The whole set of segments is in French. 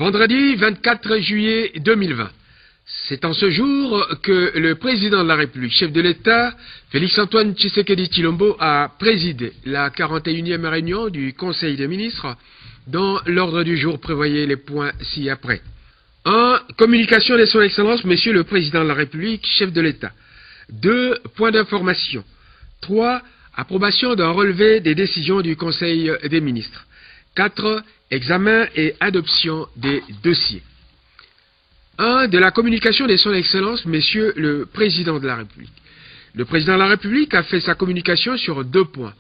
Vendredi 24 juillet 2020. C'est en ce jour que le président de la République, chef de l'État, Félix-Antoine Tshisekedi Tshilombo, a présidé la 41e réunion du Conseil des ministres, dont l'ordre du jour prévoyait les points ci-après. 1. Communication de son Excellence, Monsieur le Président de la République, chef de l'État. 2. Point d'information. 3. Approbation d'un relevé des décisions du Conseil des ministres. 4. Examen et adoption des dossiers. 1. De la communication de son Excellence, Monsieur le Président de la République. Le Président de la République a fait sa communication sur 2 points.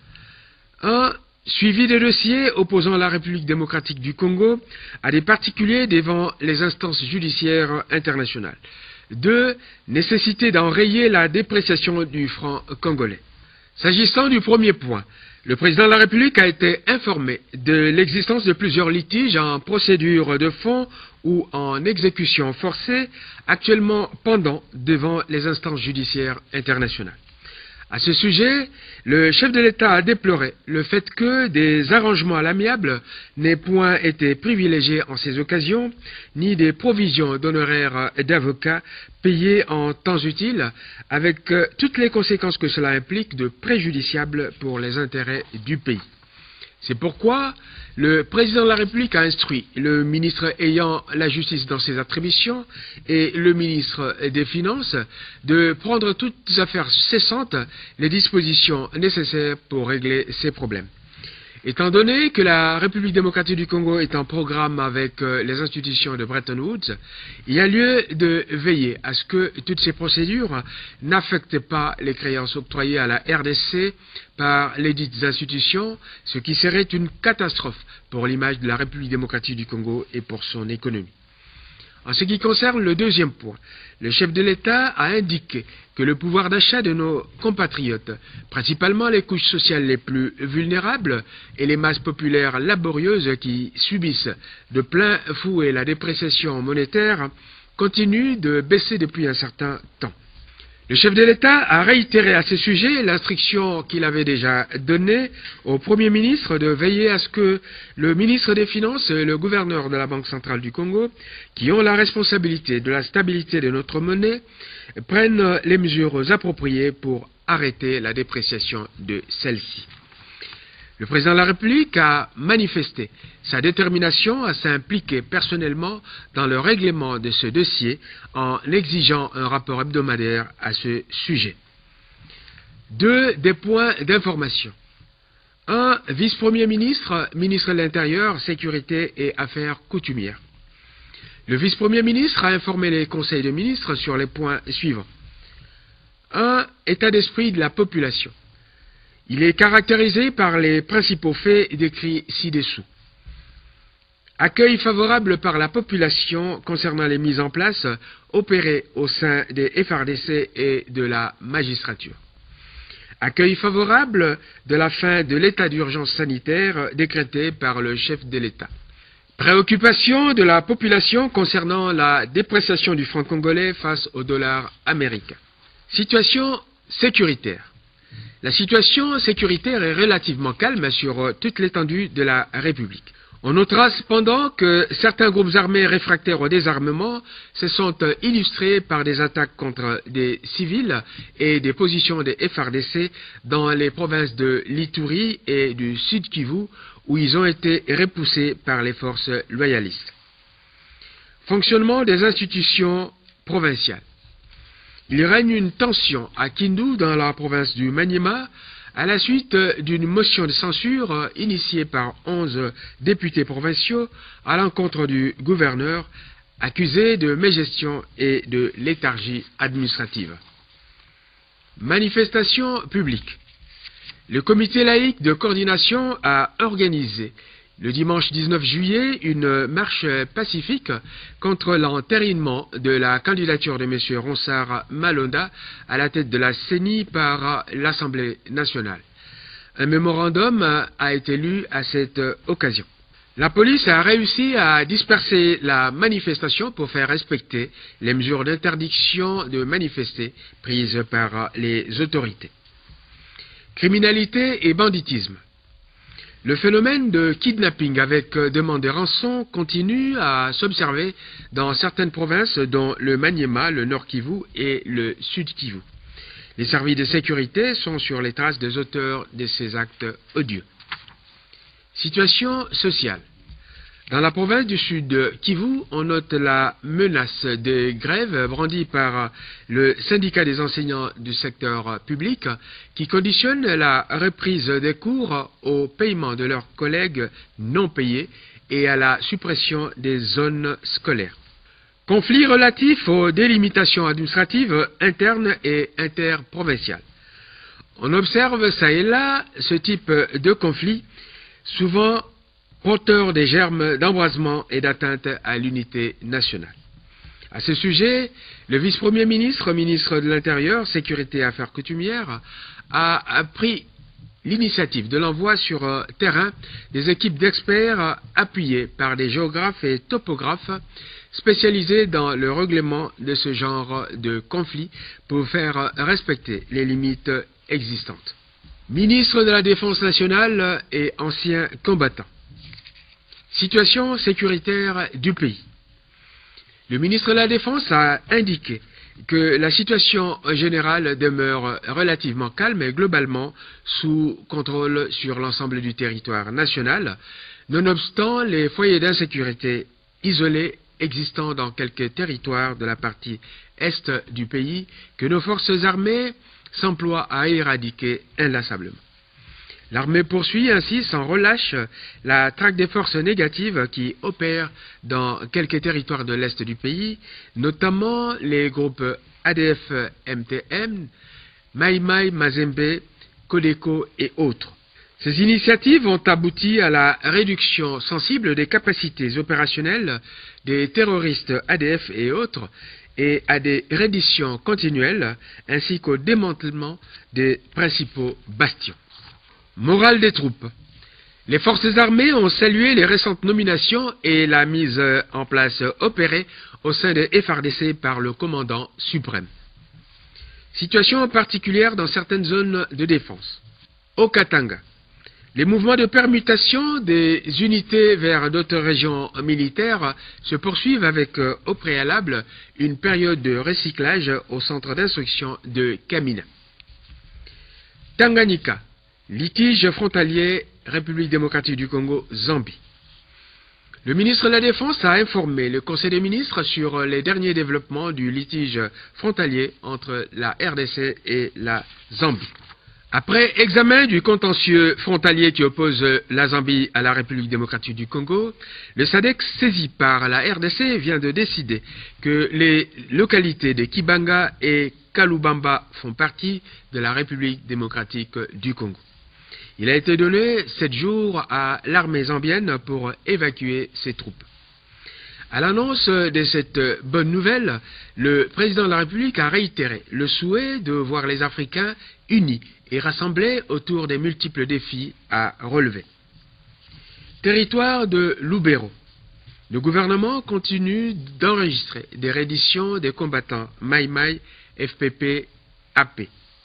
1. Suivi des dossiers opposant la République démocratique du Congo à des particuliers devant les instances judiciaires internationales. 2. Nécessité d'enrayer la dépréciation du franc congolais. S'agissant du premier point, le président de la République a été informé de l'existence de plusieurs litiges en procédure de fond ou en exécution forcée actuellement pendant devant les instances judiciaires internationales. À ce sujet, le chef de l'État a déploré le fait que des arrangements à l'amiable n'aient point été privilégiés en ces occasions, ni des provisions d'honoraires d'avocats payés en temps utile, avec toutes les conséquences que cela implique de préjudiciables pour les intérêts du pays. C'est pourquoi le président de la République a instruit le ministre ayant la justice dans ses attributions et le ministre des Finances de prendre toutes affaires cessantes les dispositions nécessaires pour régler ces problèmes. Étant donné que la République démocratique du Congo est en programme avec les institutions de Bretton Woods, il y a lieu de veiller à ce que toutes ces procédures n'affectent pas les créances octroyées à la RDC par les dites institutions, ce qui serait une catastrophe pour l'image de la République démocratique du Congo et pour son économie. En ce qui concerne le deuxième point, le chef de l'État a indiqué que le pouvoir d'achat de nos compatriotes, principalement les couches sociales les plus vulnérables et les masses populaires laborieuses qui subissent de plein fouet la dépréciation monétaire, continue de baisser depuis un certain temps. Le chef de l'État a réitéré à ce sujet l'instruction qu'il avait déjà donnée au Premier ministre de veiller à ce que le ministre des Finances et le gouverneur de la Banque centrale du Congo, qui ont la responsabilité de la stabilité de notre monnaie, prennent les mesures appropriées pour arrêter la dépréciation de celle-ci. Le président de la République a manifesté sa détermination à s'impliquer personnellement dans le règlement de ce dossier en exigeant un rapport hebdomadaire à ce sujet. 2. Des points d'information. 1. Vice-premier ministre, ministre de l'Intérieur, Sécurité et Affaires coutumières. Le vice-premier ministre a informé les conseils de ministres sur les points suivants. 1. État d'esprit de la population. Il est caractérisé par les principaux faits décrits ci-dessous. Accueil favorable par la population concernant les mises en place opérées au sein des FARDC et de la magistrature. Accueil favorable de la fin de l'état d'urgence sanitaire décrété par le chef de l'État. Préoccupation de la population concernant la dépréciation du franc congolais face au dollar américain. Situation sécuritaire. La situation sécuritaire est relativement calme sur toute l'étendue de la République. On notera cependant que certains groupes armés réfractaires au désarmement se sont illustrés par des attaques contre des civils et des positions des FARDC dans les provinces de l'Ituri et du Sud Kivu, où ils ont été repoussés par les forces loyalistes. Fonctionnement des institutions provinciales. Il règne une tension à Kindu, dans la province du Maniema, à la suite d'une motion de censure initiée par 11 députés provinciaux à l'encontre du gouverneur, accusé de mégestion et de léthargie administrative. Manifestation publique. Le comité laïque de coordination a organisé le dimanche 19 juillet, une marche pacifique contre l'entérinement de la candidature de M. Ronsard Malonda à la tête de la CENI par l'Assemblée nationale. Un mémorandum a été lu à cette occasion. La police a réussi à disperser la manifestation pour faire respecter les mesures d'interdiction de manifester prises par les autorités. Criminalité et banditisme. Le phénomène de kidnapping avec demande de rançon continue à s'observer dans certaines provinces dont le Maniema, le Nord Kivu et le Sud Kivu. Les services de sécurité sont sur les traces des auteurs de ces actes odieux. Situation sociale. Dans la province du Sud Kivu, on note la menace de grève brandie par le syndicat des enseignants du secteur public qui conditionne la reprise des cours au paiement de leurs collègues non payés et à la suppression des zones scolaires. Conflit relatif aux délimitations administratives internes et interprovinciales. On observe ça et là ce type de conflit, souvent porteur des germes d'embrasement et d'atteinte à l'unité nationale. À ce sujet, le vice-premier ministre, ministre de l'Intérieur, Sécurité et Affaires coutumières, a pris l'initiative de l'envoi sur terrain des équipes d'experts appuyées par des géographes et topographes spécialisés dans le règlement de ce genre de conflit pour faire respecter les limites existantes. Ministre de la Défense nationale et ancien combattant. Situation sécuritaire du pays. Le ministre de la Défense a indiqué que la situation générale demeure relativement calme et globalement sous contrôle sur l'ensemble du territoire national, nonobstant les foyers d'insécurité isolés existant dans quelques territoires de la partie est du pays que nos forces armées s'emploient à éradiquer inlassablement. L'armée poursuit ainsi sans relâche la traque des forces négatives qui opèrent dans quelques territoires de l'Est du pays, notamment les groupes ADF-MTM, Mai Mai, Mazembe, Codeco et autres. Ces initiatives ont abouti à la réduction sensible des capacités opérationnelles des terroristes ADF et autres et à des redditions continuelles ainsi qu'au démantèlement des principaux bastions. Morale des troupes. Les forces armées ont salué les récentes nominations et la mise en place opérée au sein de FARDC par le commandant suprême. Situation particulière dans certaines zones de défense. Au Katanga, les mouvements de permutation des unités vers d'autres régions militaires se poursuivent avec au préalable une période de recyclage au centre d'instruction de Kamina. Tanganyika. Litige frontalier, République démocratique du Congo, Zambie. Le ministre de la Défense a informé le Conseil des ministres sur les derniers développements du litige frontalier entre la RDC et la Zambie. Après examen du contentieux frontalier qui oppose la Zambie à la République démocratique du Congo, le SADC saisi par la RDC vient de décider que les localités de Kibanga et Kalubamba font partie de la République démocratique du Congo. Il a été donné 7 jours à l'armée zambienne pour évacuer ses troupes. À l'annonce de cette bonne nouvelle, le président de la République a réitéré le souhait de voir les Africains unis et rassemblés autour des multiples défis à relever. Territoire de Lubero. Le gouvernement continue d'enregistrer des redditions des combattants Mai Mai, FPP, AP.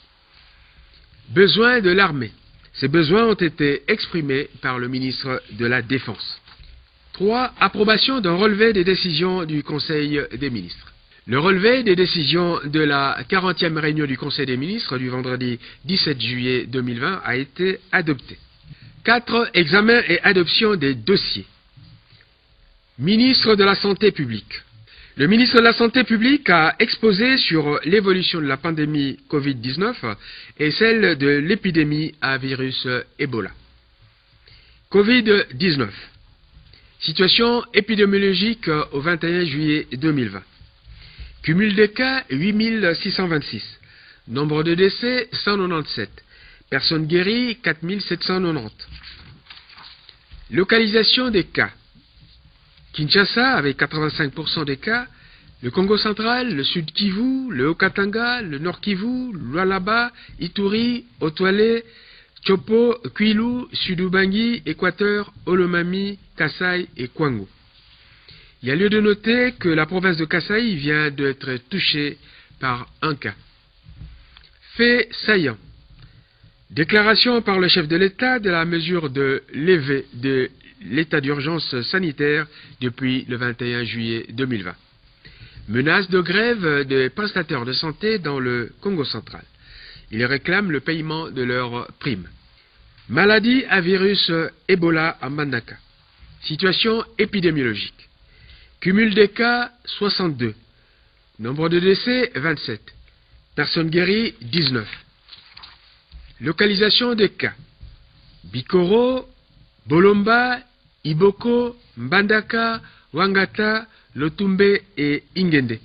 Besoin de l'armée. Ces besoins ont été exprimés par le ministre de la Défense. 3. Approbation d'un relevé des décisions du Conseil des ministres. Le relevé des décisions de la 40e réunion du Conseil des ministres du vendredi 17 juillet 2020 a été adopté. 4. Examen et adoption des dossiers. Ministre de la Santé publique. Le ministre de la Santé publique a exposé sur l'évolution de la pandémie Covid-19 et celle de l'épidémie à virus Ebola. Covid-19. Situation épidémiologique au 21 juillet 2020. Cumul des cas 8626. Nombre de décès 197. Personnes guéries 4790. Localisation des cas. Kinshasa avec 85% des cas, le Congo central, le Sud Kivu, le Haut-Katanga, le Nord Kivu, Lualaba, Ituri, Otoile, Chopo, Kwilu, Sud-Ubangi, Équateur, Olomami, Kasaï et Kwango. Il y a lieu de noter que la province de Kasaï vient d'être touchée par un cas. Fait saillant. Déclaration par le chef de l'État de la mesure de levée de l'état d'urgence sanitaire depuis le 21 juillet 2020. Menace de grève des prestataires de santé dans le Congo central. Ils réclament le paiement de leurs primes. Maladie à virus Ebola à Mbandaka. Situation épidémiologique. Cumul des cas 62. Nombre de décès 27. Personnes guéries 19. Localisation des cas. Bikoro, Bolomba, Iboko, Mbandaka, Wangata, Lotumbe et Ingende.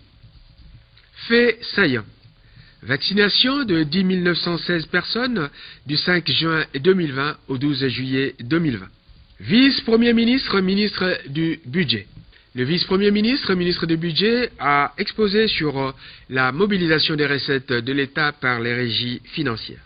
Fait saillant. Vaccination de 10 916 personnes du 5 juin 2020 au 12 juillet 2020. Vice-premier ministre, ministre du Budget. Le vice-premier ministre, ministre du Budget, a exposé sur la mobilisation des recettes de l'État par les régies financières.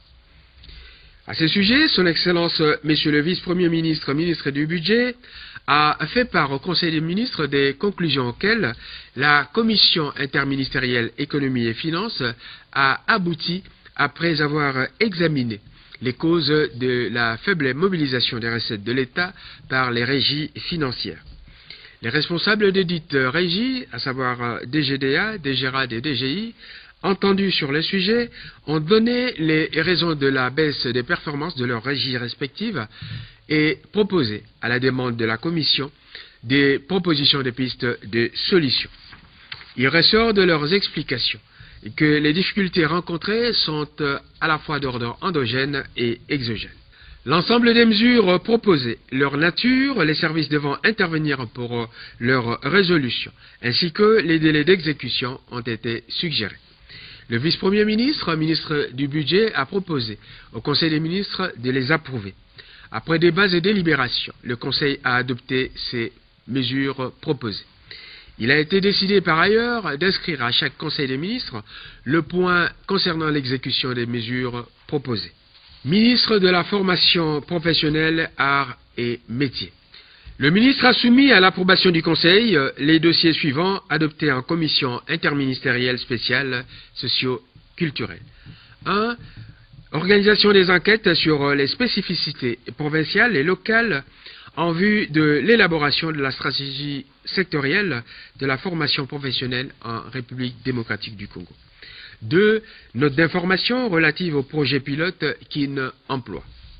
À ce sujet, son Excellence, Monsieur le vice-premier ministre, ministre du Budget, a fait part au Conseil des ministres des conclusions auxquelles la Commission interministérielle économie et finances a abouti après avoir examiné les causes de la faible mobilisation des recettes de l'État par les régies financières. Les responsables des dites régies, à savoir DGDA, DGRAD et DGI, entendus sur le sujet, ont donné les raisons de la baisse des performances de leurs régies respectives et proposé, à la demande de la Commission, des propositions de pistes de solutions. Il ressort de leurs explications que les difficultés rencontrées sont à la fois d'ordre endogène et exogène. L'ensemble des mesures proposées, leur nature, les services devant intervenir pour leur résolution, ainsi que les délais d'exécution ont été suggérés. Le vice-premier ministre, ministre du Budget, a proposé au Conseil des ministres de les approuver. Après débats et délibérations, le Conseil a adopté ces mesures proposées. Il a été décidé par ailleurs d'inscrire à chaque Conseil des ministres le point concernant l'exécution des mesures proposées. Ministre de la Formation professionnelle, Arts et Métiers. Le ministre a soumis à l'approbation du Conseil les dossiers suivants adoptés en commission interministérielle spéciale socio-culturelle. 1. Organisation des enquêtes sur les spécificités provinciales et locales en vue de l'élaboration de la stratégie sectorielle de la formation professionnelle en République démocratique du Congo. 2. Note d'information relative au projet pilote KIN Emploi.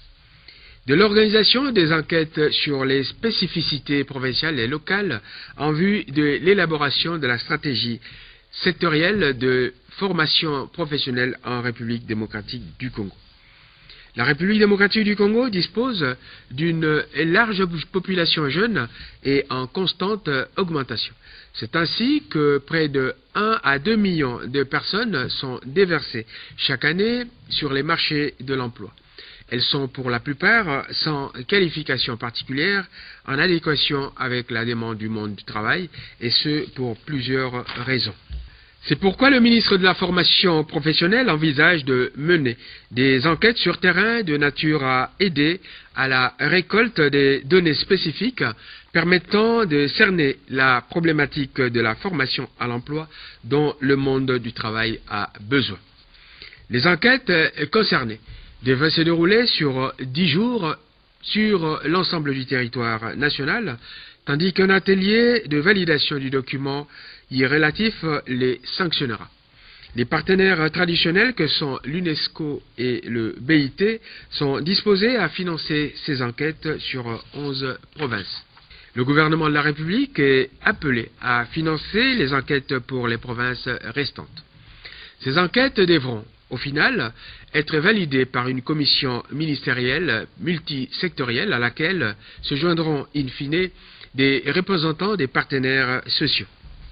De l'organisation des enquêtes sur les spécificités provinciales et locales en vue de l'élaboration de la stratégie sectorielle de formation professionnelle en République démocratique du Congo. La République démocratique du Congo dispose d'une large population jeune et en constante augmentation. C'est ainsi que près de 1 à 2 millions de personnes sont déversées chaque année sur les marchés de l'emploi. Elles sont pour la plupart sans qualification particulière, en adéquation avec la demande du monde du travail, et ce pour plusieurs raisons. C'est pourquoi le ministre de la Formation professionnelle envisage de mener des enquêtes sur terrain de nature à aider à la récolte des données spécifiques permettant de cerner la problématique de la formation à l'emploi dont le monde du travail a besoin. Les enquêtes concernées devraient se dérouler sur 10 jours sur l'ensemble du territoire national, tandis qu'un atelier de validation du document y est relatif les sanctionnera. Les partenaires traditionnels que sont l'UNESCO et le BIT sont disposés à financer ces enquêtes sur 11 provinces. Le gouvernement de la République est appelé à financer les enquêtes pour les provinces restantes. Ces enquêtes devront, au final, être validées par une commission ministérielle multisectorielle à laquelle se joindront in fine des représentants des partenaires sociaux.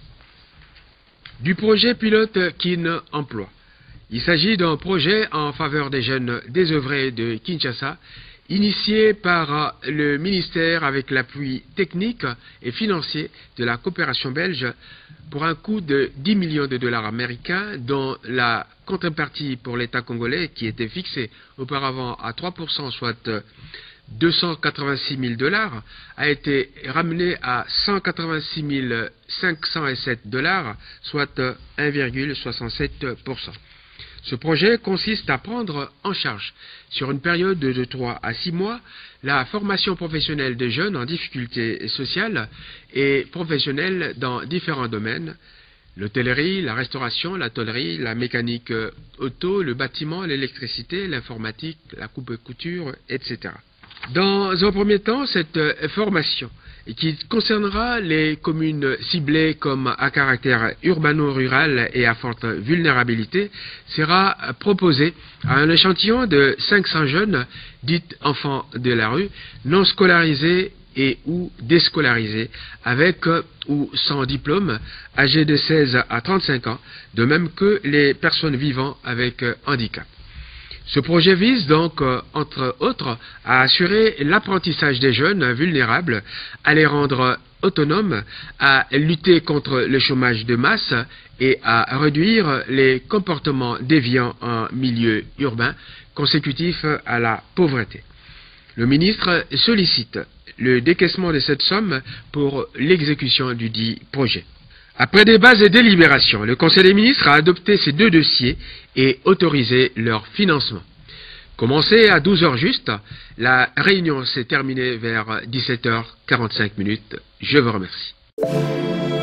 Du projet pilote KIN Emploi. Il s'agit d'un projet en faveur des jeunes désœuvrés de Kinshasa, initié par le ministère avec l'appui technique et financier de la coopération belge pour un coût de 10 millions de dollars américains, dont la contrepartie pour l'État congolais, qui était fixée auparavant à 3%, soit 286 000 dollars, a été ramenée à 186 507 dollars, soit 1,67%. Ce projet consiste à prendre en charge, sur une période de 3 à 6 mois, la formation professionnelle des jeunes en difficulté sociale et professionnelle dans différents domaines: l'hôtellerie, la restauration, la tôlerie, la mécanique auto, le bâtiment, l'électricité, l'informatique, la coupe-couture, etc. Dans un premier temps, cette formation, qui concernera les communes ciblées comme à caractère urbano-rural et à forte vulnérabilité, sera proposée à un échantillon de 500 jeunes, dits enfants de la rue, non scolarisés et ou déscolarisés, avec ou sans diplôme, âgés de 16 à 35 ans, de même que les personnes vivant avec handicap. Ce projet vise donc, entre autres, à assurer l'apprentissage des jeunes vulnérables, à les rendre autonomes, à lutter contre le chômage de masse et à réduire les comportements déviants en milieu urbain consécutifs à la pauvreté. Le ministre sollicite le décaissement de cette somme pour l'exécution du dit projet. Après débat et délibérations, le Conseil des ministres a adopté ces 2 dossiers et autorisé leur financement. Commencé à 12 h juste, la réunion s'est terminée vers 17 h 45. Je vous remercie.